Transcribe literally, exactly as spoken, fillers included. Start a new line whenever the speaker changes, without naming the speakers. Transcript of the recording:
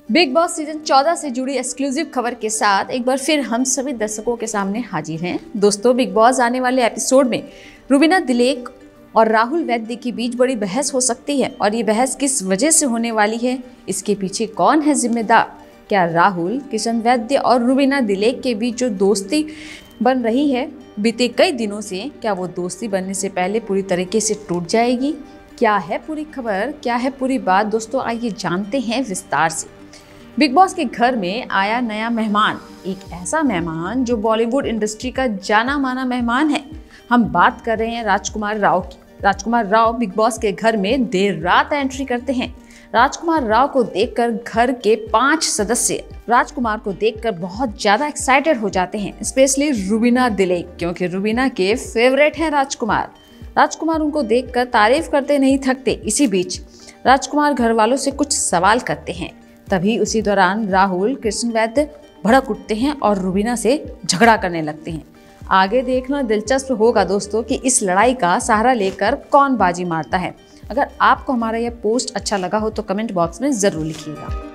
Big boss season चौदह से जुड़ी एक्सक्लूसिव खबर के साथ एक बार फिर हम सभी दर्शकों के सामने हाजिर हैं। दोस्तों, बिग बॉस आने वाले एपिसोड में रुबीना दिलेक और राहुल वैद्य के बीच बड़ी बहस हो सकती है और ये बहस किस वजह से होने वाली है, इसके पीछे कौन है जिम्मेदार? क्या राहुल, किशन वैद्य और रुबीना दिलेक के बीच जो दोस्ती बन रही है बीते कई दिनों से, क्या वो दोस्ती बनने से पहले पूरी तरीके से टूट जाएगी? क्या है पूरी खबर, क्या है पूरी बात? दोस्तों, आइए जानते हैं विस्तार से। बिग बॉस के घर में आया नया मेहमान, एक ऐसा मेहमान जो बॉलीवुड इंडस्ट्री का जाना माना मेहमान है। हम बात कर रहे हैं राजकुमार राव की। राजकुमार राव बिग बॉस के घर में देर रात एंट्री करते हैं। राजकुमार राव को देखकर घर के पांच सदस्य राजकुमार को देखकर बहुत ज्यादा एक्साइटेड हो जाते हैं, स्पेशली रुबीना दिलेक, क्योंकि रुबीना के फेवरेट हैं राजकुमार। राजकुमार उनको देखकर तारीफ करते नहीं थकते। इसी बीच राजकुमार घर वालों से कुछ सवाल करते हैं। तभी उसी दौरान राहुल, कृष्ण वैद्य भड़क उठते हैं और रुबीना से झगड़ा करने लगते हैं। आगे देखना दिलचस्प होगा दोस्तों कि इस लड़ाई का सहारा लेकर कौन बाजी मारता है। अगर आपको हमारा यह पोस्ट अच्छा लगा हो तो कमेंट बॉक्स में ज़रूर लिखिएगा।